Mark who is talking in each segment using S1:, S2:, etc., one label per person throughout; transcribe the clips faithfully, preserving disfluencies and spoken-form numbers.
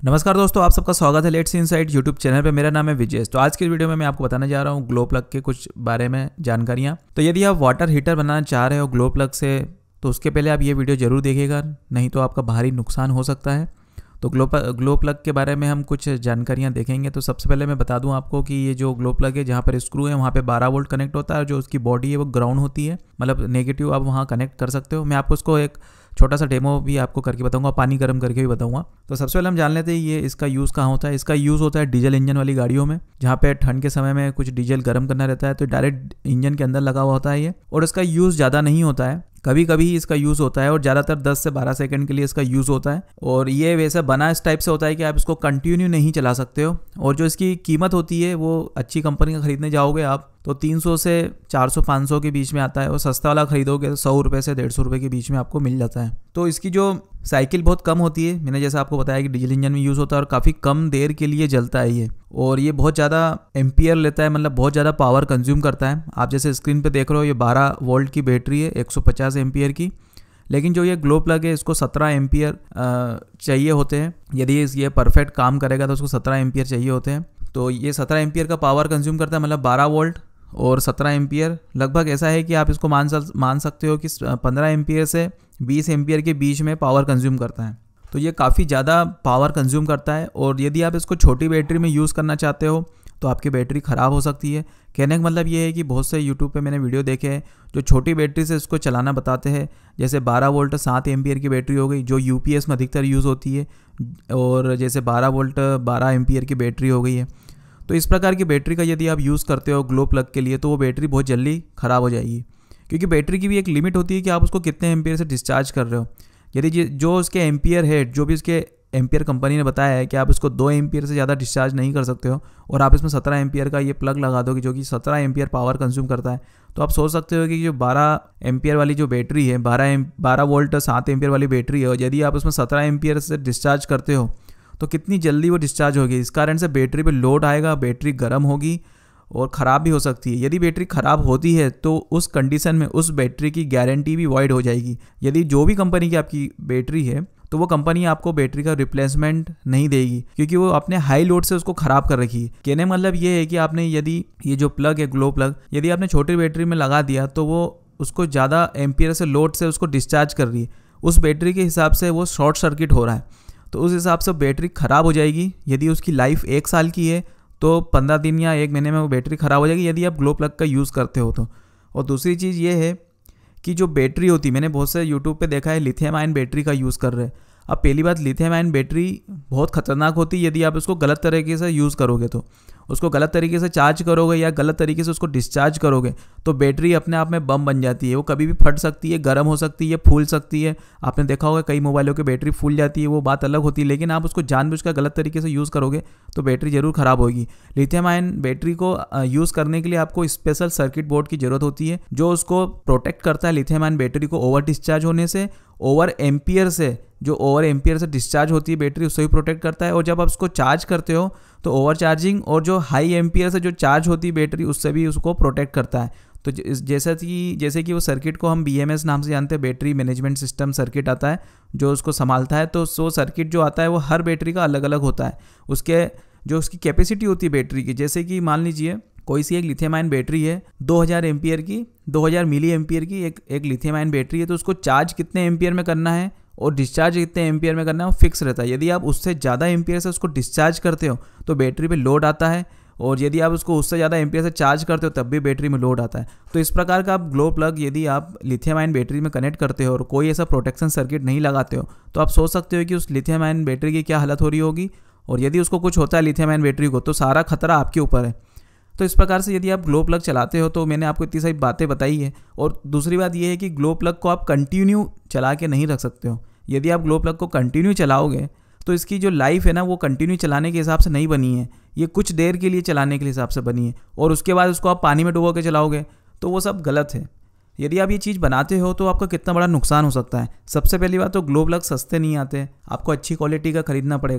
S1: नमस्कार दोस्तों, आप सबका स्वागत है लेट्स इनसाइट यूट्यूब चैनल पे। मेरा नाम है विजय। तो आज की वीडियो में मैं आपको बताने जा रहा हूँ ग्लो प्लग के कुछ बारे में जानकारियाँ। तो यदि आप वाटर हीटर बनाना चाह रहे हो ग्लो प्लग से, तो उसके पहले आप ये वीडियो जरूर देखिएगा, नहीं तो आपका भारी नुकसान हो सकता है। तो ग्लो ग्लो प्लग के बारे में हम कुछ जानकारियाँ देखेंगे। तो सबसे पहले मैं बता दूं आपको कि ये जो ग्लो प्लग है, जहाँ पर स्क्रू है वहाँ पे बारह वोल्ट कनेक्ट होता है, और जो उसकी बॉडी है वो ग्राउंड होती है, मतलब नेगेटिव आप वहाँ कनेक्ट कर सकते हो। मैं आपको उसको एक छोटा सा डेमो भी आपको करके बताऊंगा, पानी गर्म करके भी बताऊंगा। तो सबसे पहले हम जान लेते हैं ये इसका यूज़ कहाँ होता है। इसका यूज़ होता है डीजल इंजन वाली गाड़ियों में, जहाँ पे ठंड के समय में कुछ डीजल गर्म करना रहता है, तो डायरेक्ट इंजन के अंदर लगा हुआ होता है ये। और इसका यूज़ ज़्यादा नहीं होता है, कभी कभी इसका यूज़ होता है, और ज़्यादातर दस से बारह सेकंड के लिए इसका यूज़ होता है। और ये वैसे बना इस टाइप से होता है कि आप इसको कंटिन्यू नहीं चला सकते हो। और जो इसकी कीमत होती है वो अच्छी कंपनी का खरीदने जाओगे आप तो तीन सौ से चार सौ पाँच सौ के बीच में आता है, और सस्ता वाला खरीदोगे तो सौ रुपये से डेढ़ सौ रुपये के बीच में आपको मिल जाता है। तो इसकी जो साइकिल बहुत कम होती है, मैंने जैसा आपको बताया कि डीजल इंजन में यूज़ होता है, और काफ़ी कम देर के लिए जलता है ये। और ये बहुत ज़्यादा एम्पियर लेता है, मतलब बहुत ज़्यादा पावर कंज्यूम करता है। आप जैसे स्क्रीन पे देख रहे हो, ये बारह वोल्ट की बैटरी है, एक सौ पचास एम्पियर की। लेकिन जो ये ग्लो प्लग है इसको सत्रह एम्पियर चाहिए होते हैं। यदि ये परफेक्ट काम करेगा तो उसको सत्रह एम्पियर चाहिए होते हैं। तो ये सत्रह एम्पियर का पावर कंज्यूम करता है, मतलब बारह वोल्ट और सत्रह एम्पियर। लगभग ऐसा है कि आप इसको मान मान सकते हो कि पंद्रह एम्पियर से बीस एम्पियर के बीच में पावर कंज्यूम करता है। तो ये काफ़ी ज़्यादा पावर कंज्यूम करता है। और यदि आप इसको छोटी बैटरी में यूज़ करना चाहते हो तो आपकी बैटरी ख़राब हो सकती है। कहने का मतलब ये है कि बहुत से यूट्यूब पे मैंने वीडियो देखे हैं जो छोटी बैटरी से इसको चलाना बताते हैं, जैसे बारह वोल्ट सात एम्पियर की बैटरी हो गई, जो यूपीएस में अधिकतर यूज़ होती है, और जैसे बारह वोल्ट बारह एम्पियर की बैटरी हो गई है। तो इस प्रकार की बैटरी का यदि आप यूज़ करते हो ग्लो प्लग के लिए, तो वो बैटरी बहुत जल्दी ख़राब हो जाएगी, क्योंकि बैटरी की भी एक लिमिट होती है कि आप उसको कितने एम्पियर से डिस्चार्ज कर रहे हो। यदि जो उसके एम्पियर है, जो भी उसके एम्पियर कंपनी ने बताया है कि आप इसको दो एम्पियर से ज़्यादा डिस्चार्ज नहीं कर सकते हो, और आप इसमें सत्रह एम्पियर का ये प्लग लगा दोगे जो कि सत्रह एम्पियर पावर कंज्यूम करता है, तो आप सोच सकते हो कि जो बारह एम्पियर वाली जो बैटरी है, बारह बारह वोल्ट सात एम्पियर वाली बैटरी है, और यदि आप उसमें सत्रह एम्पियर से डिस्चार्ज करते हो तो कितनी जल्दी वो डिस्चार्ज होगी। इस कारण से बैटरी पे लोड आएगा, बैटरी गर्म होगी और ख़राब भी हो सकती है। यदि बैटरी ख़राब होती है तो उस कंडीशन में उस बैटरी की गारंटी भी वॉइड हो जाएगी। यदि जो भी कंपनी की आपकी बैटरी है तो वो कंपनी आपको बैटरी का रिप्लेसमेंट नहीं देगी, क्योंकि वो अपने हाई लोड से उसको ख़राब कर रखी है। कहने मतलब ये है कि आपने यदि ये जो प्लग है ग्लो प्लग, यदि आपने छोटी बैटरी में लगा दिया तो वो उसको ज़्यादा एम्पियर से लोड से उसको डिस्चार्ज कर रही है, उस बैटरी के हिसाब से वो शॉर्ट सर्किट हो रहा है, तो उस हिसाब से बैटरी ख़राब हो जाएगी। यदि उसकी लाइफ एक साल की है तो पंद्रह दिन या एक महीने में वो बैटरी ख़राब हो जाएगी, यदि आप ग्लो प्लग का यूज़ करते हो तो। और दूसरी चीज़ ये है कि जो बैटरी होती है, मैंने बहुत से यूट्यूब पे देखा है लिथियम आयन बैटरी का यूज़ कर रहे हैं। अब पहली बात, लिथियम आयन बैटरी बहुत ख़तरनाक होती है यदि आप उसको गलत तरीके से यूज़ करोगे तो। उसको गलत तरीके से चार्ज करोगे या गलत तरीके से उसको डिस्चार्ज करोगे तो बैटरी अपने आप में बम बन जाती है। वो कभी भी फट सकती है, गर्म हो सकती है, फूल सकती है। आपने देखा होगा कई मोबाइलों की बैटरी फूल जाती है, वो बात अलग होती है, लेकिन आप उसको जानबूझकर गलत तरीके से यूज़ करोगे तो बैटरी ज़रूर ख़राब होगी। लिथियम आयन बैटरी को यूज़ करने के लिए आपको स्पेशल सर्किट बोर्ड की ज़रूरत होती है, जो उसको प्रोटेक्ट करता है लिथियम आयन बैटरी को ओवर डिस्चार्ज होने से, ओवर एम्पियर से, जो ओवर एम्पियर से डिस्चार्ज होती है बैटरी उससे भी प्रोटेक्ट करता है। और जब आप उसको चार्ज करते हो तो ओवर चार्जिंग और जो हाई एम्पियर से जो चार्ज होती है बैटरी उससे भी उसको प्रोटेक्ट करता है। तो जैसा कि जैसे कि वो सर्किट को हम बी एम एस नाम से जानते हैं, बैटरी मैनेजमेंट सिस्टम सर्किट आता है जो उसको संभालता है। तो सो सर्किट जो आता है वो हर बैटरी का अलग अलग होता है। उसके जो उसकी कैपेसिटी होती है बैटरी की, जैसे कि मान लीजिए कोई सी एक लिथियम आयन बैटरी है दो हज़ार एम्पियर की, दो हज़ार मिली एम्पियर की एक एक लिथियम आयन बैटरी है, तो उसको चार्ज कितने एम्पियर में करना है और डिस्चार्ज कितने एम्पियर में करना है वो फिक्स रहता है। यदि आप उससे ज़्यादा एम्पियर से उसको डिस्चार्ज करते हो तो बैटरी पे लोड आता है, और यदि आप उसको उससे ज़्यादा एम्पियर से चार्ज करते हो तब भी बैटरी में लोड आता है। तो इस प्रकार का आप ग्लो प्लग यदि आप लिथियम आयन बैटरी में कनेक्ट करते हो और कोई ऐसा प्रोटेक्शन सर्किट नहीं लगाते हो तो आप सोच सकते हो कि उस लिथियम आयन बैटरी की क्या हालत हो रही होगी। और यदि उसको कुछ होता है लिथियम आयन बैटरी को तो सारा खतरा आपके ऊपर है। तो इस प्रकार से यदि आप ग्लो प्लग चलाते हो, तो मैंने आपको इतनी सारी बातें बताई है। और दूसरी बात यह है कि ग्लो प्लग को आप कंटिन्यू चला के नहीं रख सकते हो। यदि आप ग्लो प्लग को कंटिन्यू चलाओगे तो इसकी जो लाइफ है ना वो कंटिन्यू चलाने के हिसाब से नहीं बनी है, ये कुछ देर के लिए चलाने के हिसाब से बनी है, और उसके बाद उसको आप पानी में डुबो के चलाओगे तो वो सब गलत है। यदि आप ये चीज़ बनाते हो तो आपका कितना बड़ा नुकसान हो सकता है। सबसे पहली बात तो ग्लो प्लग सस्ते नहीं आते, आपको अच्छी क्वालिटी का खरीदना पड़ेगा।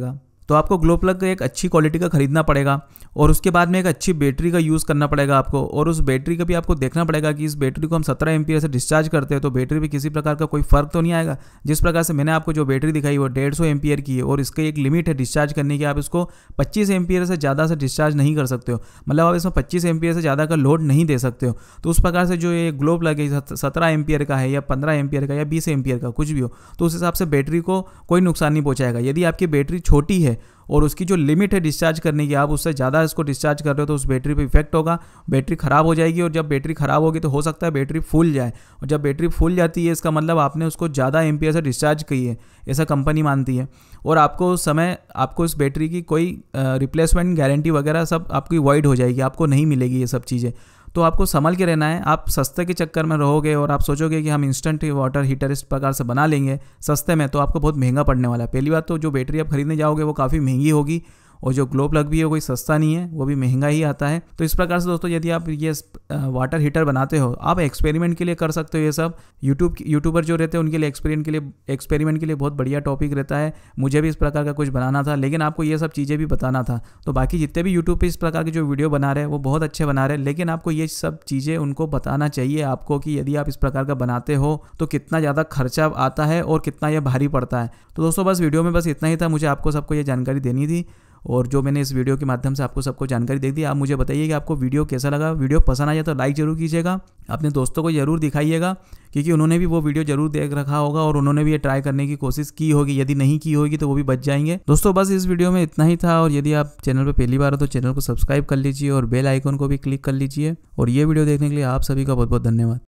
S1: तो आपको ग्लो प्लग एक अच्छी क्वालिटी का खरीदना पड़ेगा और उसके बाद में एक अच्छी बैटरी का यूज़ करना पड़ेगा आपको, और उस बैटरी का भी आपको देखना पड़ेगा कि इस बैटरी को हम सत्रह एम्पियर से डिस्चार्ज करते हैं तो बैटरी पे किसी प्रकार का कोई फर्क तो नहीं आएगा। जिस प्रकार से मैंने आपको जो बैटरी दिखाई वो डेढ़ सौ एम्पियर की है और इसका एक लिमिट है डिस्चार्ज करने की, आप इसको पच्चीस एम्पियर से ज़्यादा से डिस्चार्ज नहीं कर सकते हो, मतलब आप इसमें पच्चीस एम्पियर से ज़्यादा का लोड नहीं दे सकते हो। तो उस प्रकार से जो ये ग्लो प्लग है सत्रह एम्पियर का है या पंद्रह एम्पियर का या बीस एम्पियर का कुछ भी हो, तो उस हिसाब से बैटरी को कोई नुकसान नहीं पहुँचाएगा। यदि आपकी बैटरी छोटी है और उसकी जो लिमिट है डिस्चार्ज करने की, आप उससे ज़्यादा इसको डिस्चार्ज कर रहे हो तो उस बैटरी पे इफेक्ट होगा, बैटरी ख़राब हो जाएगी। और जब बैटरी ख़राब होगी तो हो सकता है बैटरी फूल जाए, और जब बैटरी फूल जाती है इसका मतलब आपने उसको ज़्यादा एम्पियर से डिस्चार्ज की है, ऐसा कंपनी मानती है। और आपको उस समय आपको इस बैटरी की कोई रिप्लेसमेंट गारंटी वगैरह सब आपकी वॉइड हो जाएगी, आपको नहीं मिलेगी ये सब चीज़ें। तो आपको संभल के रहना है। आप सस्ते के चक्कर में रहोगे और आप सोचोगे कि हम इंस्टेंट वाटर हीटर इस प्रकार से बना लेंगे सस्ते में, तो आपको बहुत महंगा पड़ने वाला है। पहली बात तो जो बैटरी आप खरीदने जाओगे वो काफ़ी महंगी होगी, और जो ग्लो प्लग भी है कोई सस्ता नहीं है, वो भी महंगा ही आता है। तो इस प्रकार से दोस्तों यदि आप ये वाटर हीटर बनाते हो, आप एक्सपेरिमेंट के लिए कर सकते हो। ये सब यूट्यूब यूट्यूबर जो रहते हैं उनके लिए एक्सपेरिमेंट के लिए एक्सपेरिमेंट के लिए बहुत बढ़िया टॉपिक रहता है। मुझे भी इस प्रकार का कुछ बनाना था, लेकिन आपको ये सब चीज़ें भी बताना था। तो बाकी जितने भी यूट्यूब पे इस प्रकार के जो वीडियो बना रहे हैं वो बहुत अच्छे बना रहे हैं, लेकिन आपको ये सब चीज़ें उनको बताना चाहिए आपको कि यदि आप इस प्रकार का बनाते हो तो कितना ज़्यादा खर्चा आता है और कितना ये भारी पड़ता है। तो दोस्तों बस वीडियो में बस इतना ही था, मुझे आपको सबको ये जानकारी देनी थी, और जो मैंने इस वीडियो के माध्यम से आपको सबको जानकारी दे दी। आप मुझे बताइए कि आपको वीडियो कैसा लगा। वीडियो पसंद आया तो लाइक जरूर कीजिएगा, अपने दोस्तों को जरूर दिखाइएगा, क्योंकि उन्होंने भी वो वीडियो जरूर देख रखा होगा और उन्होंने भी ये ट्राई करने की कोशिश की होगी। यदि नहीं की होगी तो वो भी बच जाएंगे। दोस्तों बस इस वीडियो में इतना ही था, और यदि आप चैनल पर पहली बार हो तो चैनल को सब्सक्राइब कर लीजिए और बेल आइकन को भी क्लिक कर लीजिए। और ये वीडियो देखने के लिए आप सभी का बहुत बहुत धन्यवाद।